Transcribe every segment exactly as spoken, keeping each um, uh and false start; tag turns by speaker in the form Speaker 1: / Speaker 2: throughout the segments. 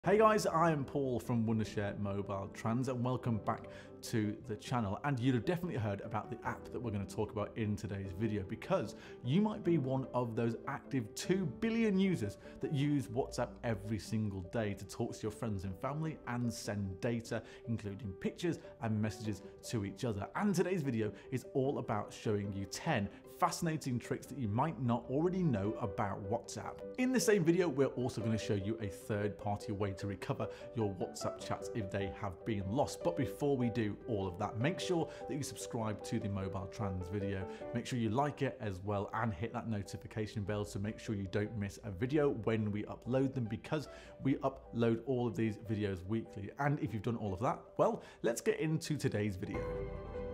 Speaker 1: Hey guys, I am Paul from Wondershare MobileTrans and welcome back to the channel. And you'd have definitely heard about the app that we're going to talk about in today's video, because you might be one of those active two billion users that use WhatsApp every single day to talk to your friends and family and send data, including pictures and messages to each other. And today's video is all about showing you ten fascinating tricks that you might not already know about WhatsApp. In the same video, we're also going to show you a third-party way to recover your WhatsApp chats if they have been lost. But before we do all of that, make sure that you subscribe to the MobileTrans video. Make sure you like it as well and hit that notification bell to make sure you don't miss a video when we upload them, because we upload all of these videos weekly. And if you've done all of that, well, let's get into today's video.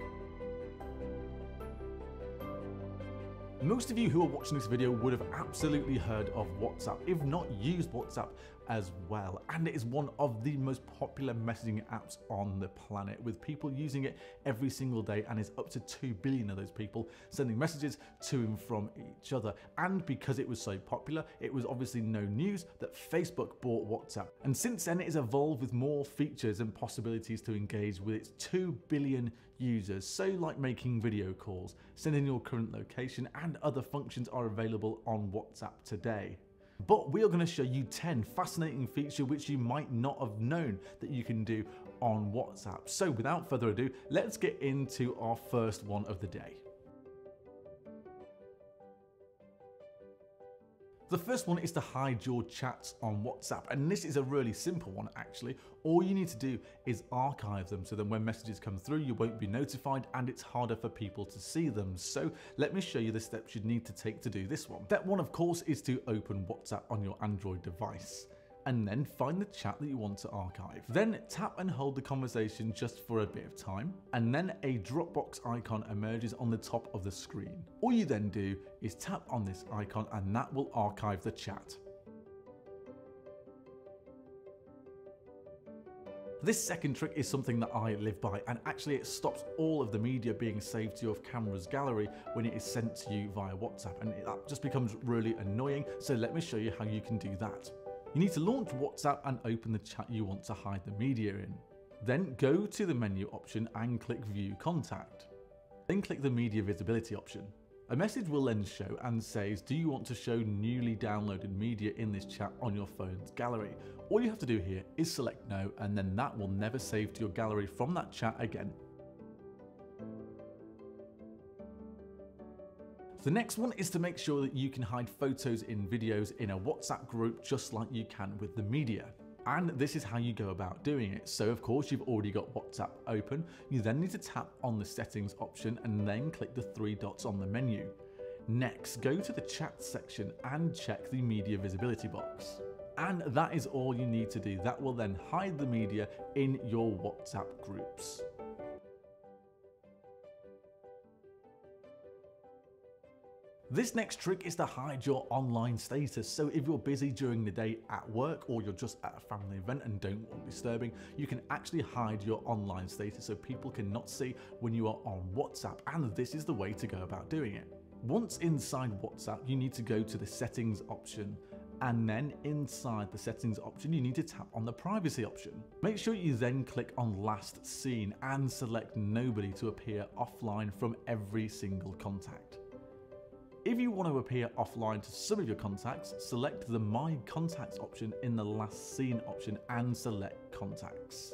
Speaker 1: Most of you who are watching this video would have absolutely heard of WhatsApp, if not used WhatsApp as well. And it is one of the most popular messaging apps on the planet, with people using it every single day, and is up to two billion of those people sending messages to and from each other. And because it was so popular, it was obviously no news that Facebook bought WhatsApp. And since then, it has evolved with more features and possibilities to engage with its two billion users. So like making video calls, sending your current location, and other functions are available on WhatsApp today. But we are going to show you ten fascinating features which you might not have known that you can do on WhatsApp. So without further ado, let's get into our first one of the day. The first one is to hide your chats on WhatsApp, and this is a really simple one actually. All you need to do is archive them, so then when messages come through you won't be notified and it's harder for people to see them. So let me show you the steps you'd need to take to do this one. Step one, of course, is to open WhatsApp on your Android device, and then find the chat that you want to archive. Then tap and hold the conversation just for a bit of time, and then a Dropbox icon emerges on the top of the screen. All you then do is tap on this icon and that will archive the chat. This second trick is something that I live by, and actually it stops all of the media being saved to your camera's gallery when it is sent to you via WhatsApp, and that just becomes really annoying. So let me show you how you can do that. You need to launch WhatsApp and open the chat you want to hide the media in. Then go to the menu option and click View Contact. Then click the Media Visibility option. A message will then show and says, do you want to show newly downloaded media in this chat on your phone's gallery? All you have to do here is select No, and then that will never save to your gallery from that chat again. The next one is to make sure that you can hide photos in videos in a WhatsApp group just like you can with the media. And this is how you go about doing it. So of course you've already got WhatsApp open. You then need to tap on the settings option and then click the three dots on the menu. Next, go to the chat section and check the media visibility box. And that is all you need to do. That will then hide the media in your WhatsApp groups. This next trick is to hide your online status. So if you're busy during the day at work, or you're just at a family event and don't want disturbing, you can actually hide your online status so people cannot see when you are on WhatsApp. And this is the way to go about doing it. Once inside WhatsApp, you need to go to the settings option, and then inside the settings option you need to tap on the privacy option. Make sure you then click on last seen and select nobody to appear offline from every single contact. If you want to appear offline to some of your contacts, select the My Contacts option in the Last Seen option and select Contacts.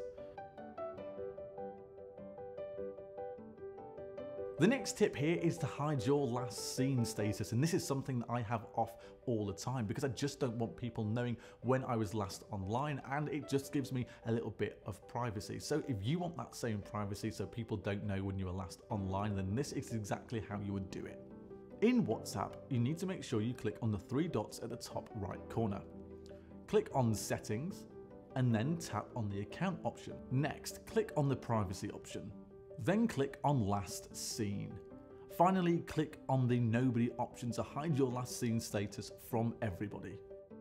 Speaker 1: The next tip here is to hide your last seen status, and this is something that I have off all the time because I just don't want people knowing when I was last online, and it just gives me a little bit of privacy. So if you want that same privacy so people don't know when you were last online, then this is exactly how you would do it. In WhatsApp, you need to make sure you click on the three dots at the top right corner. Click on Settings and then tap on the Account option. Next, click on the Privacy option. Then click on Last Seen. Finally, click on the Nobody option to hide your last seen status from everybody.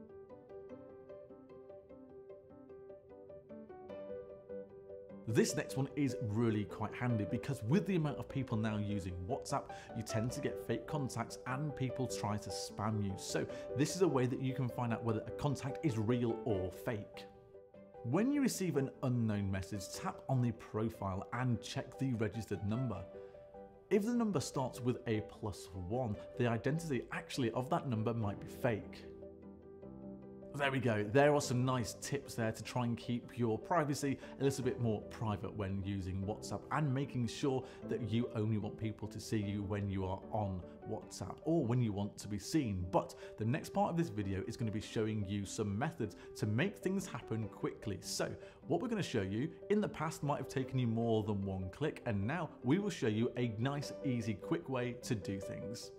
Speaker 1: This next one is really quite handy because with the amount of people now using WhatsApp, you tend to get fake contacts and people try to spam you. So this is a way that you can find out whether a contact is real or fake. When you receive an unknown message, tap on the profile and check the registered number. If the number starts with a plus one, the identity actually of that number might be fake. There we go. There are some nice tips there to try and keep your privacy a little bit more private when using WhatsApp, and making sure that you only want people to see you when you are on WhatsApp or when you want to be seen. But the next part of this video is going to be showing you some methods to make things happen quickly. So what we're going to show you in the past might have taken you more than one click, and now we will show you a nice, easy, quick way to do things.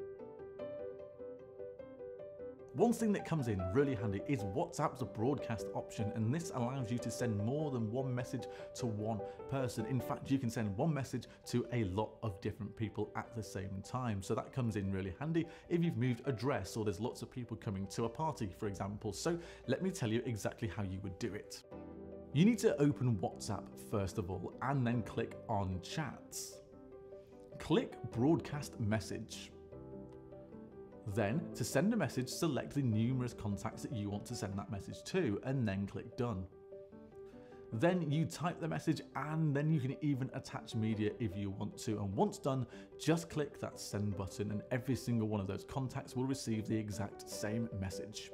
Speaker 1: One thing that comes in really handy is WhatsApp's broadcast option, and this allows you to send more than one message to one person. In fact, you can send one message to a lot of different people at the same time. So that comes in really handy if you've moved address or there's lots of people coming to a party, for example. So let me tell you exactly how you would do it. You need to open WhatsApp first of all, and then click on Chats. Click Broadcast Message. Then, to send a message, select the numerous contacts that you want to send that message to, and then click Done. Then you type the message, and then you can even attach media if you want to. And once done, just click that Send button, and every single one of those contacts will receive the exact same message.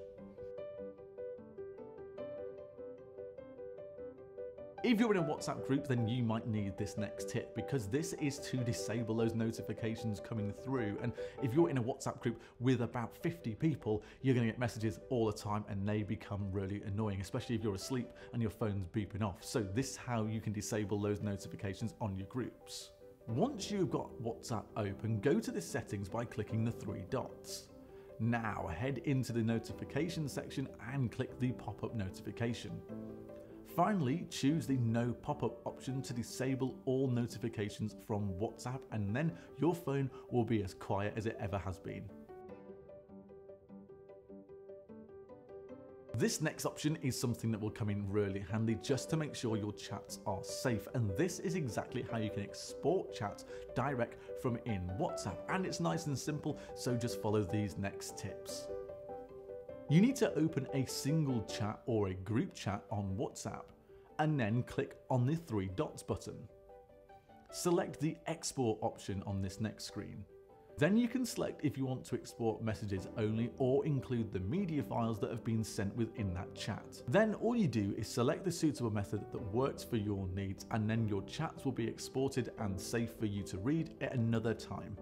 Speaker 1: If you're in a WhatsApp group, then you might need this next tip, because this is to disable those notifications coming through. And if you're in a WhatsApp group with about fifty people, you're going to get messages all the time, and they become really annoying, especially if you're asleep and your phone's beeping off. So this is how you can disable those notifications on your groups. Once you've got WhatsApp open, go to the settings by clicking the three dots. Now head into the notification section and click the pop-up notification. Finally, choose the No Pop-Up option to disable all notifications from WhatsApp, and then your phone will be as quiet as it ever has been. This next option is something that will come in really handy just to make sure your chats are safe, and this is exactly how you can export chats direct from in WhatsApp, and it's nice and simple, so just follow these next tips. You need to open a single chat or a group chat on WhatsApp, and then click on the three dots button. Select the export option on this next screen. Then you can select if you want to export messages only or include the media files that have been sent within that chat. Then all you do is select the suitable method that works for your needs, and then your chats will be exported and safe for you to read at another time.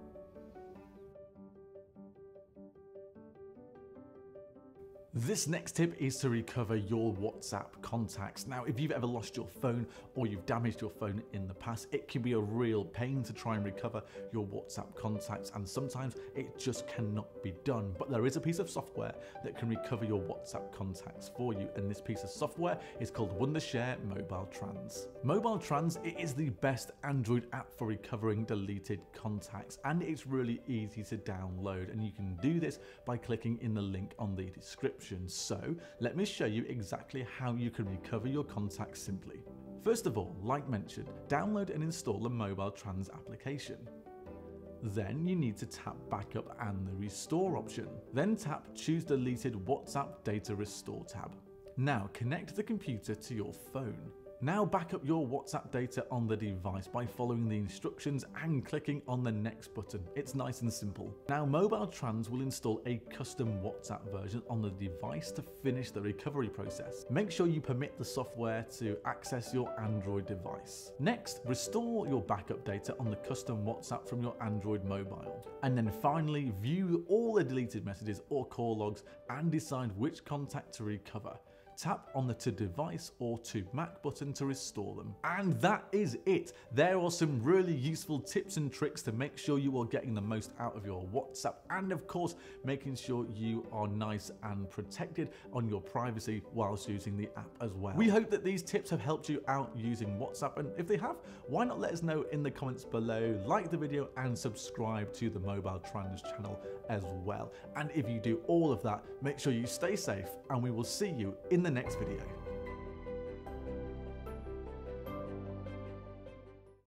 Speaker 1: This next tip is to recover your WhatsApp contacts. Now, if you've ever lost your phone or you've damaged your phone in the past, it can be a real pain to try and recover your WhatsApp contacts, and sometimes it just cannot be done. But there is a piece of software that can recover your WhatsApp contacts for you, and this piece of software is called Wondershare MobileTrans. MobileTrans, it is the best Android app for recovering deleted contacts, and it's really easy to download, and you can do this by clicking in the link on the description. So let me show you exactly how you can recover your contacts simply. First of all, like mentioned, download and install the MobileTrans application. Then you need to tap Backup and the Restore option. Then tap Choose Deleted WhatsApp Data Restore tab. Now connect the computer to your phone. Now back up your WhatsApp data on the device by following the instructions and clicking on the next button. It's nice and simple. Now MobileTrans will install a custom WhatsApp version on the device to finish the recovery process. Make sure you permit the software to access your Android device. Next, restore your backup data on the custom WhatsApp from your Android mobile. And then finally, view all the deleted messages or call logs and decide which contact to recover. Tap on the To Device or To Mac button to restore them. And that is it. There are some really useful tips and tricks to make sure you are getting the most out of your WhatsApp, and of course making sure you are nice and protected on your privacy whilst using the app as well. We hope that these tips have helped you out using WhatsApp, and if they have, why not let us know in the comments below, like the video and subscribe to the MobileTrans channel as well. And if you do all of that, make sure you stay safe, and we will see you in the next video.